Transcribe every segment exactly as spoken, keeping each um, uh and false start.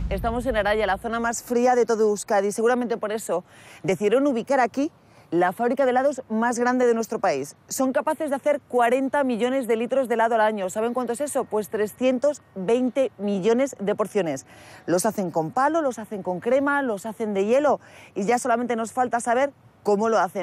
Estamos en Araya, la zona más fría de todo Euskadi. Seguramente por eso decidieron ubicar aquí la fábrica de helados más grande de nuestro país. Son capaces de hacer cuarenta millones de litros de helado al año. ¿Saben cuánto es eso? Pues trescientos veinte millones de porciones. Los hacen con palo, los hacen con crema, los hacen de hielo y ya solamente nos falta saber cómo lo hacen.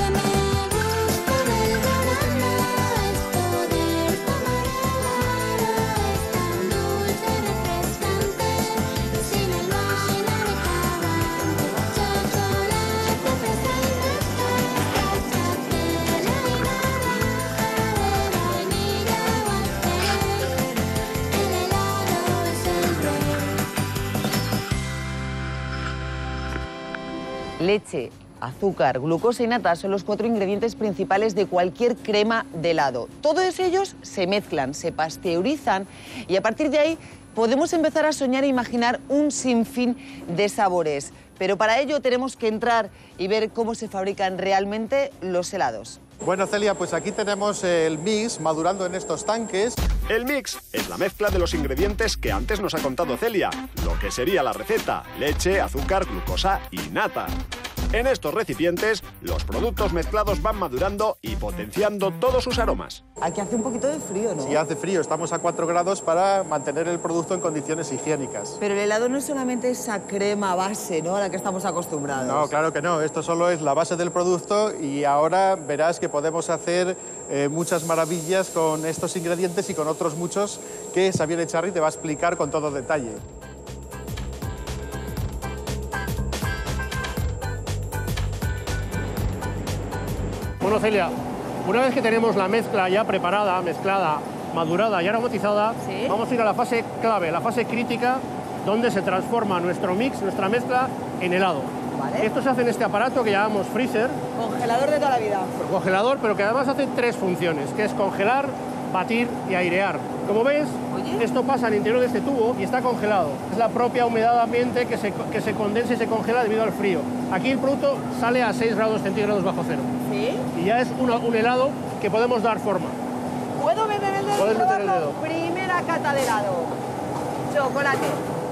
Leche, azúcar, glucosa y nata son los cuatro ingredientes principales de cualquier crema de helado. Todos ellos se mezclan, se pasteurizan y a partir de ahí podemos empezar a soñar e imaginar un sinfín de sabores. Pero para ello tenemos que entrar y ver cómo se fabrican realmente los helados. Bueno, Celia, pues aquí tenemos el mix madurando en estos tanques. El mix es la mezcla de los ingredientes que antes nos ha contado Celia, lo que sería la receta: leche, azúcar, glucosa y nata. En estos recipientes, los productos mezclados van madurando y potenciando todos sus aromas. Aquí hace un poquito de frío, ¿no? Sí, hace frío. Estamos a cuatro grados para mantener el producto en condiciones higiénicas. Pero el helado no es solamente esa crema base, ¿no?, a la que estamos acostumbrados. No, claro que no. Esto solo es la base del producto y ahora verás que podemos hacer eh, muchas maravillas con estos ingredientes y con otros muchos que Xavier Echarri te va a explicar con todo detalle. Bueno, Celia, una vez que tenemos la mezcla ya preparada, mezclada, madurada y aromatizada, ¿sí?, vamos a ir a la fase clave, la fase crítica, donde se transforma nuestro mix, nuestra mezcla, en helado. Vale. Esto se hace en este aparato que llamamos freezer. Congelador de toda la vida. Congelador, pero que además hace tres funciones, que es congelar, batir y airear. Como ves, Oye. esto pasa al interior de este tubo y está congelado. Es la propia humedad ambiente que se, que se condensa y se congela debido al frío. Aquí el producto sale a seis grados centígrados bajo cero. ¿Sí? Y ya es una, un helado que podemos dar forma. ¿Puedo meter el dedo? Puedes meter el dedo. Primera cata de helado. Chocolate.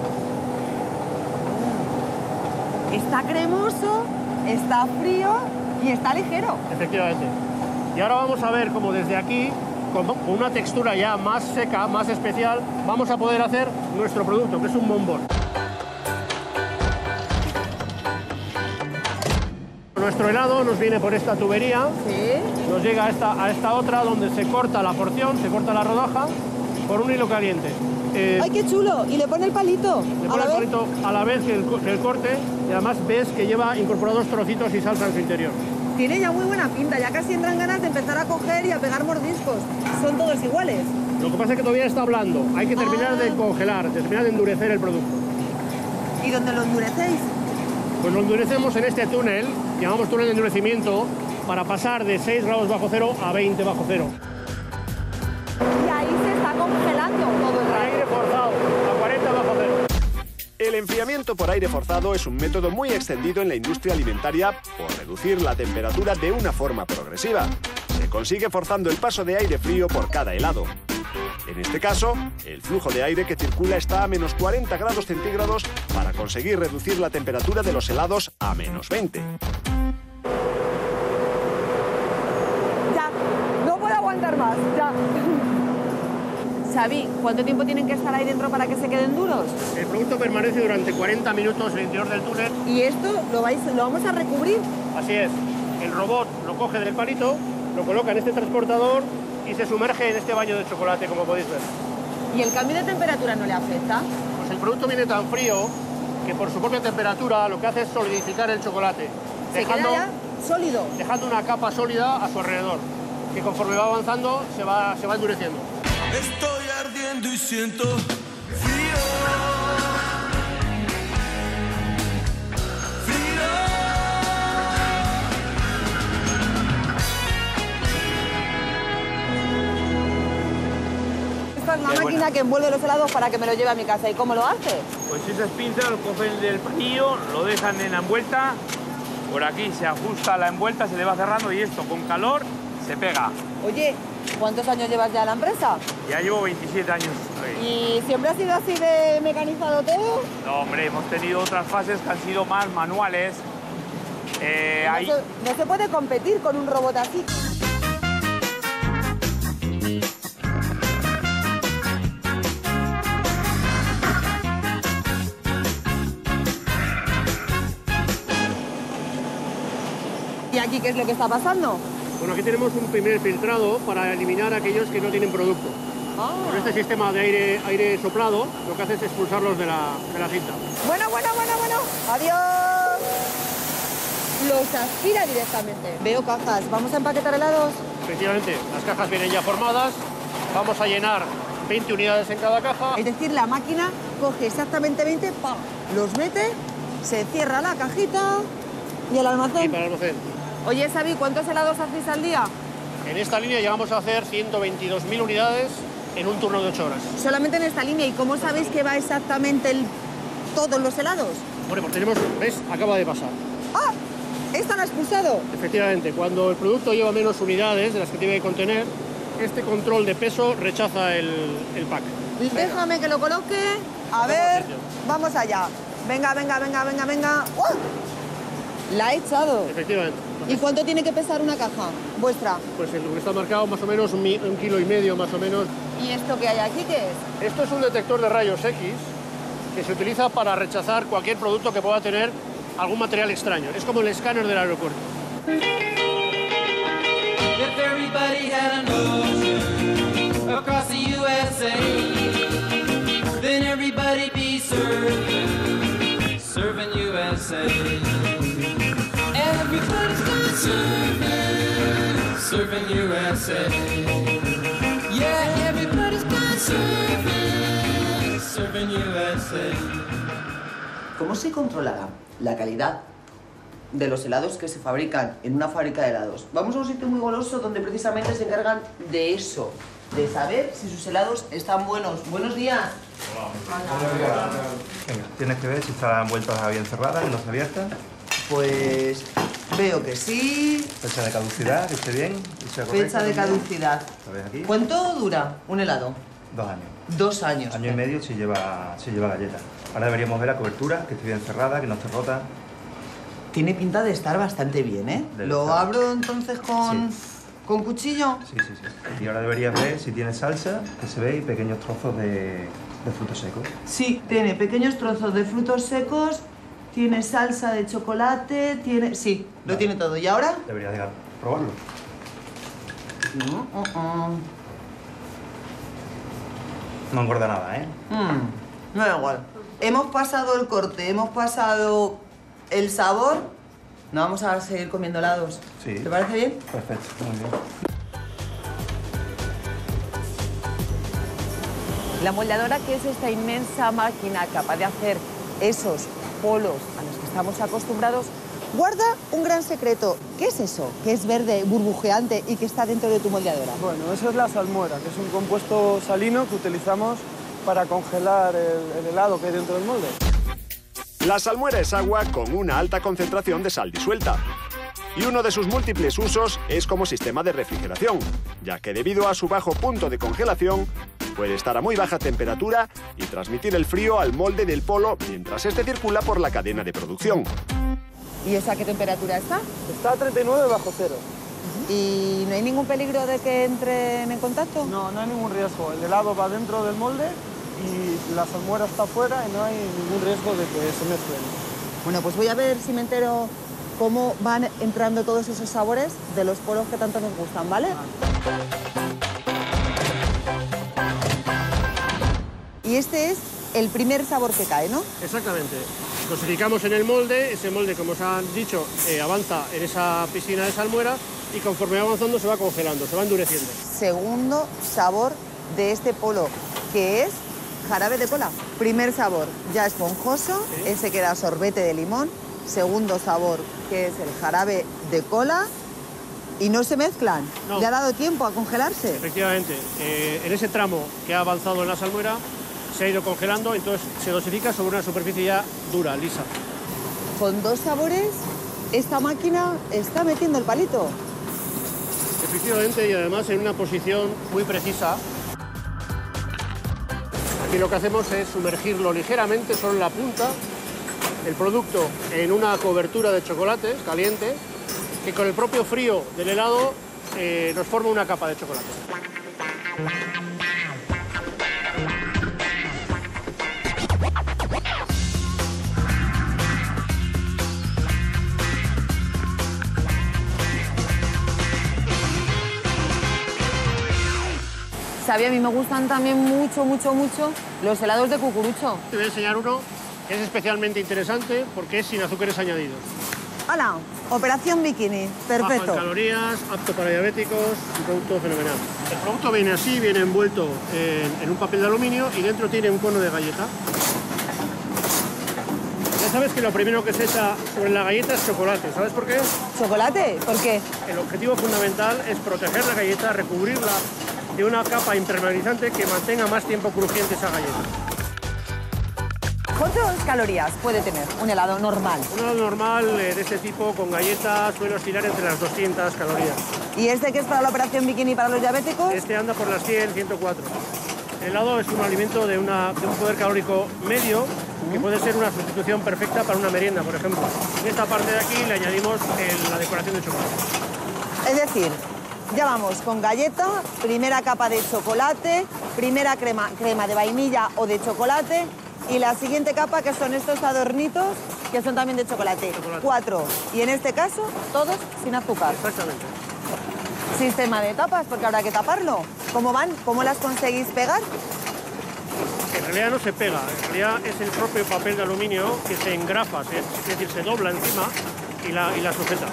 Está cremoso, está frío y está ligero. Efectivamente. Y ahora vamos a ver cómo desde aquí, con una textura ya más seca, más especial, vamos a poder hacer nuestro producto, que es un bombón. Nuestro helado nos viene por esta tubería, ¿sí?, nos llega a esta, a esta otra, donde se corta la porción, se corta la rodaja por un hilo caliente. Eh, ¡Ay, qué chulo! Y le pone el palito. Le pone el palito a la vez que el, que el corte, y además ves que lleva incorporados trocitos y salsa en su interior. Tiene ya muy buena pinta, ya casi entran ganas de empezar a coger y a pegar mordiscos. Son todos iguales. Lo que pasa es que todavía está blando, hay que terminar ah. de congelar, de terminar de endurecer el producto. ¿Y dónde lo endurecéis? Pues lo endurecemos en este túnel, llamamos túnel de endurecimiento, para pasar de seis grados bajo cero a veinte bajo cero. Y ahí se está congelando todo el rato. Aire forzado, a cuarenta bajo cero. El enfriamiento por aire forzado es un método muy extendido en la industria alimentaria por reducir la temperatura de una forma progresiva. Se consigue forzando el paso de aire frío por cada helado. En este caso, el flujo de aire que circula está a menos cuarenta grados centígrados para conseguir reducir la temperatura de los helados a menos veinte. Ya, no puedo aguantar más, ya. Xavi, ¿cuánto tiempo tienen que estar ahí dentro para que se queden duros? El producto permanece durante cuarenta minutos en el interior del túnel. ¿Y esto lo, vais, lo vamos a recubrir? Así es. El robot lo coge del palito, lo coloca en este transportador y se sumerge en este baño de chocolate, como podéis ver. ¿Y el cambio de temperatura no le afecta? Pues el producto viene tan frío que por su propia temperatura lo que hace es solidificar el chocolate. ¿Se dejando, queda ya sólido? Dejando una capa sólida a su alrededor, que conforme va avanzando se va, se va endureciendo. Estoy ardiendo y siento frío. Frío. Esta es la máquina buena que envuelve los helados para que me lo lleve a mi casa. ¿Y cómo lo hace? Pues esas pinzas lo cogen del panillo, lo dejan en la envuelta, por aquí se ajusta la envuelta, se le va cerrando y esto con calor se pega. Oye, ¿cuántos años llevas ya en la empresa? Ya llevo veintisiete años. ¿Y siempre ha sido así de mecanizado todo? No, hombre, hemos tenido otras fases que han sido más manuales. Eh, no, hay... se, no se puede competir con un robot así. ¿Y aquí qué es lo que está pasando? Bueno, aquí tenemos un primer filtrado para eliminar aquellos que no tienen producto. Ah. Con este sistema de aire, aire soplado, lo que hace es expulsarlos de la, de la cinta. Bueno, bueno, bueno, bueno. Adiós. Los aspira directamente. Veo cajas. ¿Vamos a empaquetar helados? Efectivamente, las cajas vienen ya formadas. Vamos a llenar veinte unidades en cada caja. Es decir, la máquina coge exactamente veinte, ¡pam! Los mete, se cierra la cajita y el almacén. Y para el almacén. Oye, Xavi, ¿cuántos helados hacéis al día? En esta línea llegamos a hacer ciento veintidós mil unidades en un turno de ocho horas. Solamente en esta línea. ¿Y cómo sabéis que va exactamente el... todos los helados? Bueno, pues tenemos, ¿ves? Acaba de pasar. ¡Ah! ¿Esta la ha expulsado? Efectivamente, cuando el producto lleva menos unidades de las que tiene que contener, este control de peso rechaza el, el pack. Déjame que lo coloque. A ver, vamos allá. Venga, venga, venga, venga, venga. ¡Uh! La ha echado. Efectivamente. ¿Y cuánto tiene que pesar una caja vuestra? Pues lo que está marcado más o menos un, un kilo y medio más o menos. ¿Y esto que hay aquí qué es? Esto es un detector de rayos X que se utiliza para rechazar cualquier producto que pueda tener algún material extraño. Es como el escáner del aeropuerto. If everybody had an ocean across the U S A, then everybody'd be serving, serving U S A. Everybody's got serving, serving U S A. Yeah, everybody's got serving, serving U S A. ¿Cómo se controlará la calidad de los helados que se fabrican en una fábrica de helados? Vamos a un sitio muy goloso donde precisamente se encargan de eso, de saber si sus helados están buenos. Buenos días. Hola. Venga, tienes que ver si están vueltas bien cerradas, no se abiertas. Pues veo que sí. Fecha de caducidad, que esté bien. Fecha, Fecha de caducidad. ¿Sabes aquí? ¿Cuánto dura un helado? Dos años. Dos años. Año y medio si lleva, si lleva galleta. Ahora deberíamos ver la cobertura, que esté bien cerrada, que no esté rota. Tiene pinta de estar bastante bien, ¿eh? Del ¿Lo estado. abro entonces con, Sí. con cuchillo? Sí, sí, sí. Y ahora deberías ver si tiene salsa, que se ve, y pequeños trozos de, de frutos secos. Sí, tiene pequeños trozos de frutos secos, tiene salsa de chocolate, tiene... Sí, lo Vale. tiene todo. ¿Y ahora? Deberías dejar probarlo. Mm, mm, mm. No engorda nada, ¿eh? Mm, no da igual. Hemos pasado el corte, hemos pasado el sabor. No vamos a seguir comiendo helados. Sí. ¿Te parece bien? Perfecto, muy bien. La moldeadora, que es esta inmensa máquina capaz de hacer esos polos a los que estamos acostumbrados, guarda un gran secreto. ¿Qué es eso? Que es verde, burbujeante y que está dentro de tu moldeadora. Bueno, eso es la salmuera, que es un compuesto salino que utilizamos para congelar el, el helado que hay dentro del molde. La salmuera es agua con una alta concentración de sal disuelta. Y uno de sus múltiples usos es como sistema de refrigeración, ya que debido a su bajo punto de congelación, puede estar a muy baja temperatura y transmitir el frío al molde del polo mientras este circula por la cadena de producción. ¿Y esa qué temperatura está? Está a treinta y nueve bajo cero. ¿Y no hay ningún peligro de que entren en contacto? No, no hay ningún riesgo. El helado va dentro del molde y la salmuera está afuera y no hay ningún riesgo de que se mezclen. Bueno, pues voy a ver si me entero cómo van entrando todos esos sabores de los polos que tanto nos gustan, ¿vale? Y este es el primer sabor que cae, ¿no? Exactamente. Dosificamos en el molde, ese molde, como os han dicho, eh, avanza en esa piscina de salmuera y conforme va avanzando se va congelando, se va endureciendo. Segundo sabor de este polo, que es jarabe de cola. Primer sabor, ya esponjoso, Sí. ese que da sorbete de limón. Segundo sabor, que es el jarabe de cola. Y no se mezclan. No. ¿Le ha dado tiempo a congelarse? Efectivamente, eh, en ese tramo que ha avanzado en la salmuera se ha ido congelando, entonces se dosifica sobre una superficie ya dura, lisa. Con dos sabores, esta máquina está metiendo el palito. Efectivamente, y además en una posición muy precisa. Aquí lo que hacemos es sumergirlo ligeramente, solo en la punta, el producto en una cobertura de chocolate caliente, que con el propio frío del helado eh, nos forma una capa de chocolate. Sabe, a mí me gustan también mucho, mucho, mucho los helados de cucurucho. Te voy a enseñar uno que es especialmente interesante porque es sin azúcares añadidos. ¡Hala! Operación Bikini. Perfecto. Bajo en calorías, apto para diabéticos, un producto fenomenal. El producto viene así, viene envuelto en, en un papel de aluminio y dentro tiene un cono de galleta. Ya sabes que lo primero que se echa sobre la galleta es chocolate. ¿Sabes por qué? ¿Chocolate? ¿Por qué? El objetivo fundamental es proteger la galleta, recubrirla de una capa impermeabilizante que mantenga más tiempo crujiente esa galleta. ¿Cuántas calorías puede tener un helado normal? Un helado normal eh, de este tipo con galletas suele oscilar entre las doscientas calorías. ¿Y este que es para la operación Bikini para los diabéticos? Este anda por las cien, ciento cuatro. El helado es un alimento de, una, de un poder calórico medio que puede ser una sustitución perfecta para una merienda, por ejemplo. En esta parte de aquí le añadimos el, la decoración de chocolate. Es decir, ya vamos con galleta, primera capa de chocolate, primera crema, crema de vainilla o de chocolate y la siguiente capa que son estos adornitos que son también de chocolate. chocolate. Cuatro. Y en este caso, todos sin azúcar. Exactamente. Sistema de tapas, porque habrá que taparlo. ¿Cómo van? ¿Cómo las conseguís pegar? En realidad no se pega, en realidad es el propio papel de aluminio que se engrafa, es decir, se dobla encima y la, y la sujeta.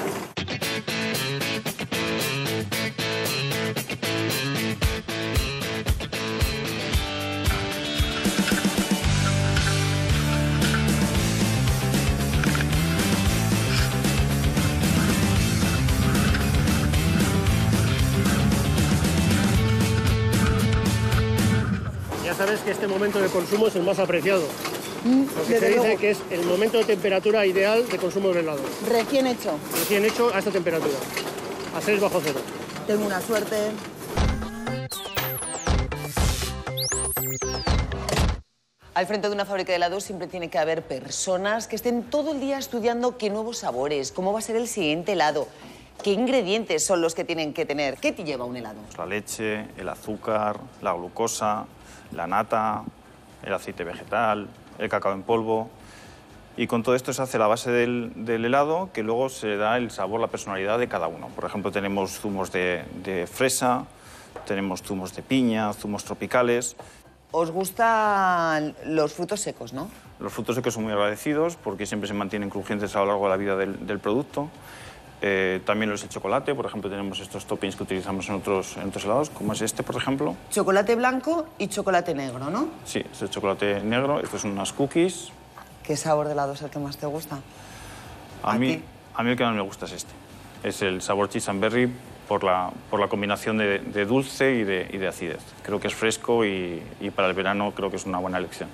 Ya sabes que este momento de consumo es el más apreciado. Mm, Porque se dice que es el momento de temperatura ideal de consumo del helado. Recién hecho. Recién hecho a esta temperatura, a seis bajo cero. Tengo una suerte. Al frente de una fábrica de helados siempre tiene que haber personas que estén todo el día estudiando qué nuevos sabores, cómo va a ser el siguiente helado, qué ingredientes son los que tienen que tener. ¿Qué te lleva un helado? La leche, el azúcar, la glucosa, la nata, el aceite vegetal, el cacao en polvo. Y con todo esto se hace la base del, del helado, que luego se da el sabor, la personalidad de cada uno. Por ejemplo, tenemos zumos de, de fresa, tenemos zumos de piña, zumos tropicales. Os gustan los frutos secos, ¿no? Los frutos secos son muy agradecidos porque siempre se mantienen crujientes a lo largo de la vida del, del producto. Eh, también los de chocolate, por ejemplo, tenemos estos toppings que utilizamos en otros, en otros helados, como es este, por ejemplo. Chocolate blanco y chocolate negro, ¿no? Sí, es el chocolate negro. Estos son unas cookies. ¿Qué sabor de helado es el que más te gusta? A, ¿A mí, ti? a mí el que más me gusta es este. Es el sabor cheese and berry por la, por la combinación de, de dulce y de, y de acidez. Creo que es fresco y, y para el verano creo que es una buena elección.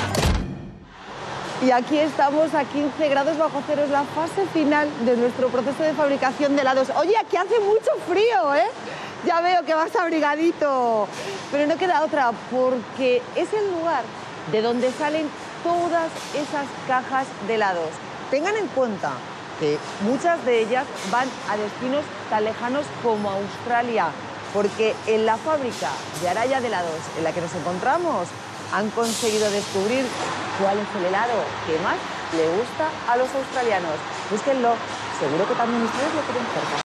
Y aquí estamos a quince grados bajo cero, es la fase final de nuestro proceso de fabricación de helados. Oye, aquí hace mucho frío, ¿eh? Ya veo que vas abrigadito. Pero no queda otra, porque es el lugar de donde salen todas esas cajas de helados. Tengan en cuenta que muchas de ellas van a destinos tan lejanos como Australia, porque en la fábrica de Araya de helados en la que nos encontramos han conseguido descubrir cuál es el helado que más le gusta a los australianos. Búsquenlo, seguro que también ustedes lo quieren cerca.